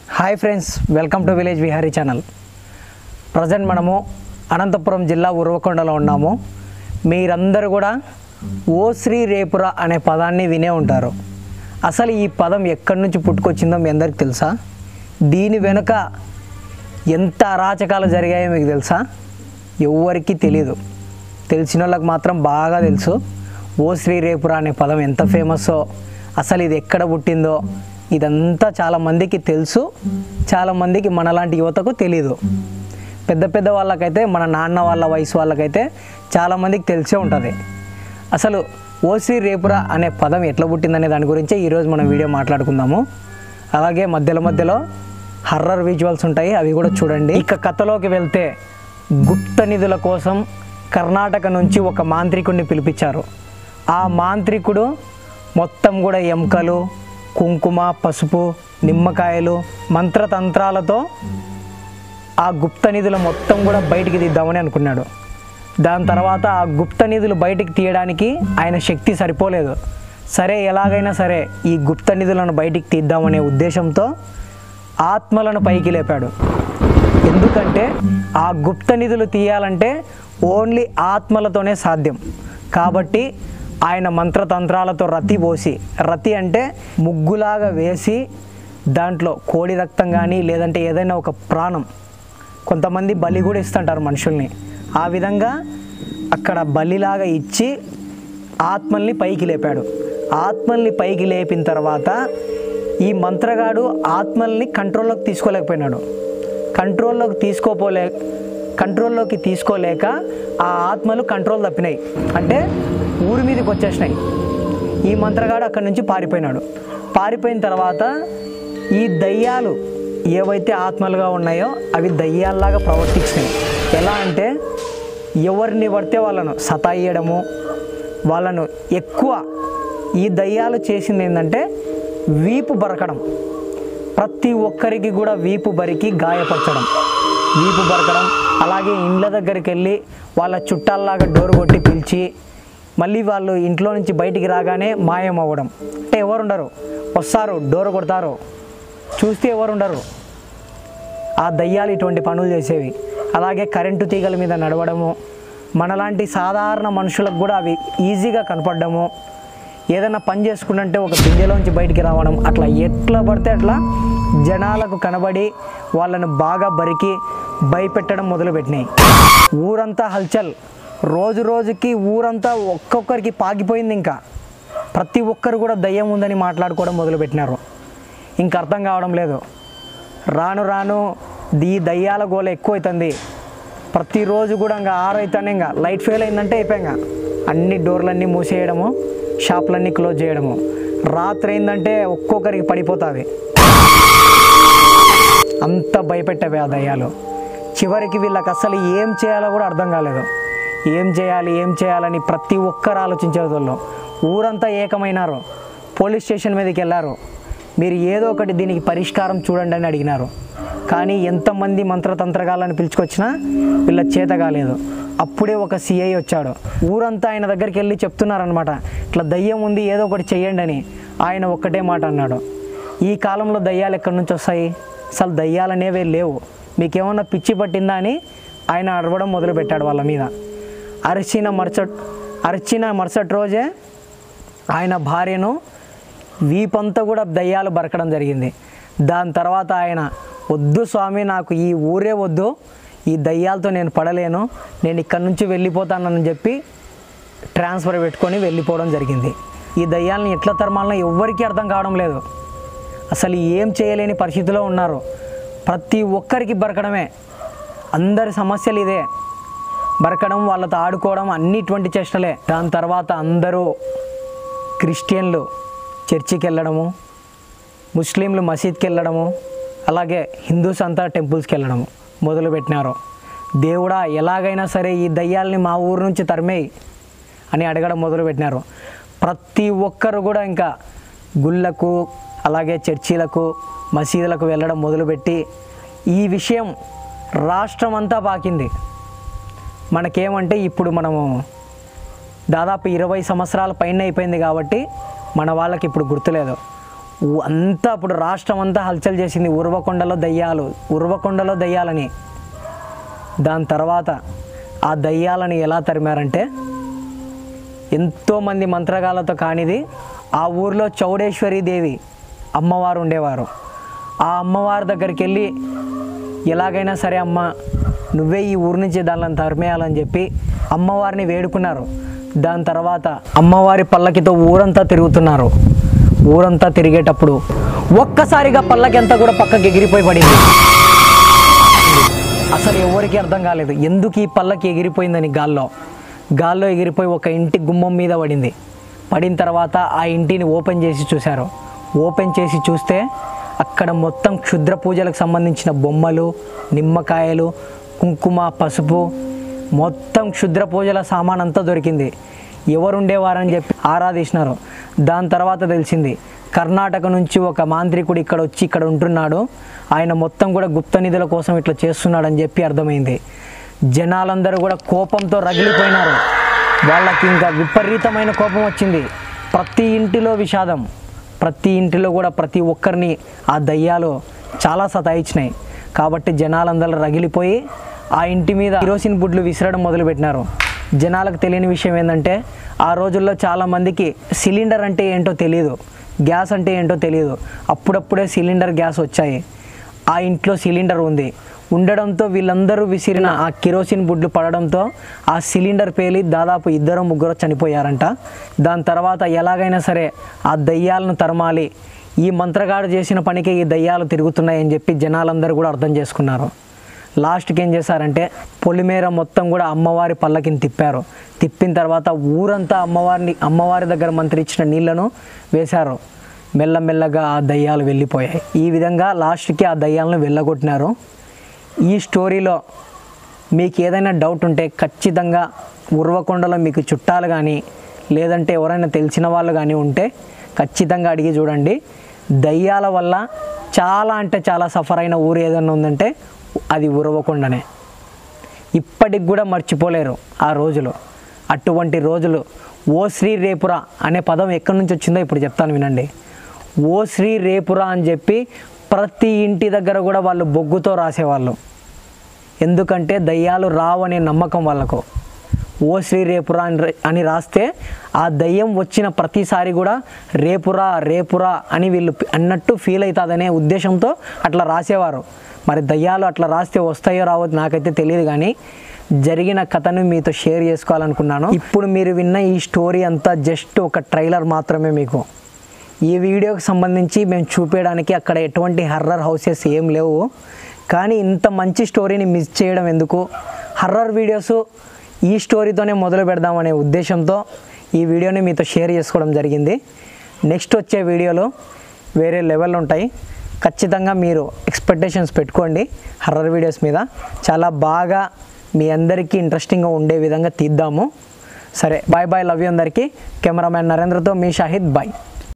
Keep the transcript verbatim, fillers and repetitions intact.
Hi friends, welcome to village Vihari channel. Present మనము అనంతపురం జిల్లా ఉరవకొండలో ఉన్నాము. మీరందరూ కూడా ఓ శ్రీ రేపురా అనే పదాన్ని వినే ఉంటారు. అసలు ఈ పదం ఎక్కడి నుంచి పుట్టుకొచ్చిందో మీ అందరికి తెలుసా? దీని వెనుక ఎంత అరాచకాలు జరిగాయో మీకు తెలుసా? ఎవరికి తెలియదు. తెలిసిన వాళ్ళకి మాత్రం బాగా తెలుసు. ఓ శ్రీ రేపురా అనే పదం ఎంత ఫేమస్సో, అసలు ఇది ఎక్కడ పుట్టిందో ఇదంతా చాలామందికి తెలుసు. చాలామందికి మనలాంటి యువతకు తెలీదు. పెద్ద పెద్ద వాళ్ళకైతే, మన నాన్న వాళ్ళ వయసు వాళ్ళకైతే చాలామందికి తెలిసే ఉంటుంది. అసలు ఓ శ్రీ రేపురా అనే పదం ఎట్లా పుట్టిందనే దాని గురించే ఈరోజు మనం వీడియో మాట్లాడుకుందాము. అలాగే మధ్యలో మధ్యలో హర్రర్ విజువల్స్ ఉంటాయి, అవి కూడా చూడండి. ఇక కథలోకి వెళ్తే, గుప్త నిధుల కోసం కర్ణాటక నుంచి ఒక మాంత్రికుడిని పిలిపించారు. ఆ మాంత్రికుడు మొత్తం కూడా ఎముకలు, కుంకుమ, పసుపు, నిమ్మకాయలు, మంత్రతంత్రాలతో ఆ గుప్త నిధులు మొత్తం కూడా బయటికి తీద్దామని అనుకున్నాడు. దాని తర్వాత ఆ గుప్త నిధులు బయటికి తీయడానికి ఆయన శక్తి సరిపోలేదు. సరే, ఎలాగైనా సరే ఈ గుప్త నిధులను బయటికి తీద్దామనే ఉద్దేశంతో ఆత్మలను పైకి లేపాడు. ఎందుకంటే ఆ గుప్త నిధులు తీయాలంటే ఓన్లీ ఆత్మలతోనే సాధ్యం. కాబట్టి ఆయన మంత్రతంత్రాలతో రతి పోసి, రతి అంటే ముగ్గులాగా వేసి దాంట్లో కోడి రక్తం కానీ లేదంటే ఏదైనా ఒక ప్రాణం, కొంతమంది బలి కూడా ఇస్తుంటారు మనుషుల్ని, ఆ విధంగా అక్కడ బలిలాగా ఇచ్చి ఆత్మల్ని పైకి లేపాడు. ఆత్మల్ని పైకి లేపిన తర్వాత ఈ మంత్రగాడు ఆత్మల్ని కంట్రోల్లోకి తీసుకోలేకపోయినాడు. కంట్రోల్లోకి తీసుకోపోలే కంట్రోల్లోకి తీసుకోలేక ఆ ఆత్మలు కంట్రోల్ తప్పినాయి, అంటే ఊరి మీదకి వచ్చేసినాయి. ఈ మంత్రగాడు అక్కడి నుంచి పారిపోయినాడు. పారిపోయిన తర్వాత ఈ దయ్యాలు ఏవైతే ఆత్మలుగా ఉన్నాయో అవి దయ్యాల్లాగా ప్రవర్తించినాయి. ఎలా అంటే ఎవరిని పడితే వాళ్ళను సతాయియడము, వాళ్ళను ఎక్కువ ఈ దయ్యాలు చేసింది ఏంటంటే వీపు బరకడం. ప్రతి ఒక్కరికి కూడా వీపు బరికి గాయపరచడం, వీపు బరకడం. అలాగే ఇండ్ల దగ్గరికి వెళ్ళి వాళ్ళ చుట్టాల్లాగా డోర్ కొట్టి పిలిచి మళ్ళీ వాళ్ళు ఇంట్లో నుంచి బయటికి రాగానే మాయం అవ్వడం. అంటే ఎవరుండరు, వస్తారు డోర్ కొడతారు, చూస్తే ఎవరుండరు. ఆ దయ్యాలు ఇటువంటి పనులు చేసేవి. అలాగే కరెంటు తీగల మీద నడవడము, మనలాంటి సాధారణ మనుషులకు కూడా అవి ఈజీగా కనపడము. ఏదైనా పని చేసుకుంటే ఒక బిందెలోంచి బయటికి రావడం, అట్లా ఎట్లా పడితే అట్లా జనాలకు కనబడి వాళ్ళను బాగా బరికి భయపెట్టడం మొదలుపెట్టినాయి. ఊరంతా హల్చల్, రోజు రోజుకి ఊరంతా ఒక్కొక్కరికి పాకిపోయింది. ఇంకా ప్రతి ఒక్కరు కూడా దయ్యం ఉందని మాట్లాడుకోవడం మొదలుపెట్టినారు. ఇంక అర్థం కావడం లేదు. రాను రాను ఈ దయ్యాల గోల ఎక్కువ అవుతుంది. ప్రతిరోజు కూడా ఇంకా ఆరు అవుతానే ఇంకా లైట్ ఫెయిల్ అయిందంటే అయిపోయాక అన్ని డోర్లన్నీ మూసేయడము, షాపులన్నీ క్లోజ్ చేయడము. రాత్రి అయిందంటే ఒక్కొక్కరికి పడిపోతుంది. అంత భయపెట్టవే ఆ దయ్యాలు. చివరికి వీళ్ళకి అసలు ఏం చేయాలో కూడా అర్థం కాలేదు. ఏం చేయాలి ఏం చేయాలని ప్రతి ఒక్కరు ఆలోచించేవాళ్ళు. ఊరంతా ఏకమైనారు. పోలీస్ స్టేషన్ మీదకి వెళ్ళారు. మీరు ఏదో ఒకటి దీనికి పరిష్కారం చూడండి అని అడిగినారు. కానీ ఎంతమంది మంత్రతంత్రగాళ్ళని పిలుచుకొచ్చినా వీళ్ళ చేత కాలేదు. అప్పుడే ఒక సిఐ వచ్చాడు. ఊరంతా ఆయన దగ్గరికి వెళ్ళి చెప్తున్నారనమాట, ఇట్లా దయ్యం ఉంది, ఏదో ఒకటి చెయ్యండి అని. ఆయన ఒక్కటే మాట అన్నాడు, ఈ కాలంలో దయ్యాలు ఎక్కడి నుంచి వస్తాయి? అసలు దయ్యాలు అనేవే లేవు, మీకేమన్నా పిచ్చి పట్టిందా అని ఆయన అరవడం మొదలుపెట్టాడు వాళ్ళ మీద. అరిచిన మరుసటి అరిచిన మరుసటి రోజే ఆయన భార్యను వీపంతా కూడా దయ్యాలు బరకడం జరిగింది. దాని తర్వాత ఆయన, వద్దు స్వామి, నాకు ఈ ఊరే వద్దు, ఈ దయ్యాలతో నేను పడలేను, నేను ఇక్కడి నుంచి వెళ్ళిపోతానని చెప్పి ట్రాన్స్ఫర్ పెట్టుకొని వెళ్ళిపోవడం జరిగింది. ఈ దయ్యాలని ఎట్లా తరమాలనో ఎవ్వరికీ అర్థం కావడం లేదు. అసలు ఏం చేయలేని పరిస్థితిలో ఉన్నారు. ప్రతి ఒక్కరికి బరకడమే, అందరి సమస్యలు ఇదే, బరకడం, వాళ్ళతో ఆడుకోవడం, అన్ని ఇటువంటి చేష్టలే. దాని తర్వాత అందరూ క్రిస్టియన్లు చర్చికి వెళ్ళడము, ముస్లింలు మసీద్కి వెళ్ళడము, అలాగే హిందూస్ అంతా టెంపుల్స్కి వెళ్ళడము మొదలుపెట్టినారు. దేవుడా, ఎలాగైనా సరే ఈ దయ్యాల్ని మా ఊరు నుంచి తరిమేయి అని అడగడం మొదలుపెట్టినారు. ప్రతి ఒక్కరు కూడా ఇంకా గుళ్ళకు, అలాగే చర్చీలకు, మసీదులకు వెళ్ళడం మొదలుపెట్టి ఈ విషయం రాష్ట్రం అంతా పాకింది. మనకేమంటే ఇప్పుడు మనము దాదాపు ఇరవై సంవత్సరాల పైన అయిపోయింది కాబట్టి మన వాళ్ళకి ఇప్పుడు గుర్తులేదు. అంతా అప్పుడు రాష్ట్రం అంతా హల్చల్ చేసింది, ఉరవకొండలో దయ్యాలు, ఉరవకొండలో దయ్యాలని. దాని తర్వాత ఆ దయ్యాలని ఎలా తరిమారంటే, ఎంతోమంది మంత్రగాళ్ళతో కానిది ఆ ఊరిలో చౌడేశ్వరి దేవి అమ్మవారు ఉండేవారు. ఆ అమ్మవారి దగ్గరికి వెళ్ళి ఎలాగైనా సరే అమ్మ నువ్వే ఈ ఊరి నుంచి దానిని తరిమేయాలని చెప్పి అమ్మవారిని వేడుకున్నారు. దాని తర్వాత అమ్మవారి పల్లకితో ఊరంతా తిరుగుతున్నారు. ఊరంతా తిరిగేటప్పుడు ఒక్కసారిగా పల్లకి అంతా కూడా పక్కకి ఎగిరిపోయి పడింది. అసలు ఎవరికి అర్థం కాలేదు ఎందుకు ఈ పల్లకి ఎగిరిపోయిందని. గాల్లో గాల్లో ఎగిరిపోయి ఒక ఇంటి గుమ్మం మీద పడింది. పడిన తర్వాత ఆ ఇంటిని ఓపెన్ చేసి చూశారు. ఓపెన్ చేసి చూస్తే అక్కడ మొత్తం క్షుద్ర పూజలకు సంబంధించిన బొమ్మలు, నిమ్మకాయలు, కుంకుమ, పసుపు, మొత్తం క్షుద్ర పూజల సామాన్ అంతా దొరికింది. ఎవరు ఉండేవారని చెప్పి ఆరాధించినారు. దాని తర్వాత తెలిసింది కర్ణాటక నుంచి ఒక మాంత్రికుడు ఇక్కడ వచ్చి ఇక్కడ ఉంటున్నాడు, ఆయన మొత్తం కూడా గుప్త నిధుల కోసం ఇట్లా చేస్తున్నాడని చెప్పి అర్థమైంది. జనాలందరూ కూడా కోపంతో రగిలిపోయినారు. వాళ్ళకి ఇంకా విపరీతమైన కోపం వచ్చింది. ప్రతి ఇంటిలో విషాదం, ప్రతి ఇంటిలో కూడా ప్రతి ఒక్కరిని ఆ దయ్యాలు చాలా సతాయించినాయి. కాబట్టి జనాలందరూ రగిలిపోయి ఆ ఇంటి మీద కిరోసిన్ బుడ్లు విసరడం మొదలుపెట్టినారు. జనాలకు తెలియని విషయం ఏంటంటే ఆ రోజుల్లో చాలామందికి సిలిండర్ అంటే ఏంటో తెలియదు, గ్యాస్ అంటే ఏంటో తెలియదు. అప్పుడప్పుడే సిలిండర్ గ్యాస్ వచ్చాయి. ఆ ఇంట్లో సిలిండర్ ఉంది ఉండడంతో వీళ్ళందరూ విసిరిన ఆ కిరోసిన్ బుడ్లు పడడంతో ఆ సిలిండర్ పేలి దాదాపు ఇద్దరు ముగ్గురు చనిపోయారంట. దాని తర్వాత ఎలాగైనా సరే ఆ దయ్యాలను తరమాలి, ఈ మంత్రగాడు చేసిన పనికి ఈ దయ్యాలు తిరుగుతున్నాయని చెప్పి జనాలందరూ కూడా అర్థం చేసుకున్నారు. లాస్ట్కి ఏం చేశారంటే పొలిమేర మొత్తం కూడా అమ్మవారి పల్లకిని తిప్పారు. తిప్పిన తర్వాత ఊరంతా అమ్మవారిని అమ్మవారి దగ్గర మంత్రి ఇచ్చిన నీళ్లను వేశారు. మెల్లమెల్లగా ఆ దయ్యాలు వెళ్ళిపోయాయి. ఈ విధంగా లాస్ట్కి ఆ దయ్యాలను వెళ్ళగొట్టినారు. ఈ స్టోరీలో మీకు ఏదైనా డౌట్ ఉంటే ఖచ్చితంగా ఉరవకొండలో మీకు చుట్టాలు కానీ లేదంటే ఎవరైనా తెలిసిన వాళ్ళు కానీ ఉంటే ఖచ్చితంగా అడిగి చూడండి. దయ్యాల వల్ల చాలా అంటే చాలా సఫర్ అయిన ఊరు ఏదైనా ఉందంటే అది ఉరవకొండనే. ఇప్పటికి కూడా మర్చిపోలేరు ఆ రోజులు. అటువంటి రోజులు. ఓ శ్రీ రేపురా అనే పదం ఎక్కడి నుంచి వచ్చిందో ఇప్పుడు చెప్తాను వినండి. ఓ శ్రీ రేపురా అని చెప్పి ప్రతి ఇంటి దగ్గర కూడా వాళ్ళు బొగ్గుతో రాసేవాళ్ళు. ఎందుకంటే దయ్యాలు రావనే నమ్మకం వాళ్ళకు. ఓ శ్రీ రేపురా అని అని రాస్తే ఆ దయ్యం వచ్చిన ప్రతిసారి కూడా రేపురా రేపురా అని వీళ్ళు అన్నట్టు ఫీల్ అవుతుందనే ఉద్దేశంతో అట్లా రాసేవారు. మరి దయ్యాలు అట్లా రాస్తే వస్తాయో రావో నాకైతే తెలియదు, కానీ జరిగిన కథను మీతో షేర్ చేసుకోవాలనుకున్నాను. ఇప్పుడు మీరు విన్న ఈ స్టోరీ అంతా జస్ట్ ఒక ట్రైలర్ మాత్రమే. మీకు ఈ వీడియోకి సంబంధించి మేము చూపించడానికి అక్కడ ఎటువంటి హర్రర్ హౌసెస్ ఏం లేవు, కానీ ఇంత మంచి స్టోరీని మిస్ చేయడం ఎందుకు, హర్రర్ వీడియోస్ ఈ స్టోరీతోనే మొదలు పెడదామనే ఉద్దేశంతో ఈ వీడియోని మీతో షేర్ చేసుకోవడం జరిగింది. నెక్స్ట్ వచ్చే వీడియోలో వేరే లెవెల్ ఉంటాయి. ఖచ్చితంగా మీరు ఎక్స్పెక్టేషన్స్ పెట్టుకోండి. హర్రర్ వీడియోస్ మీద చాలా బాగా మీ అందరికీ ఇంట్రెస్టింగ్గా ఉండే విధంగా తీద్దాము. సరే, బాయ్ బాయ్, లవ్ యూ అందరికీ. కెమెరామ్యాన్ నరేంద్రతో మీ షాహిద్, బాయ్.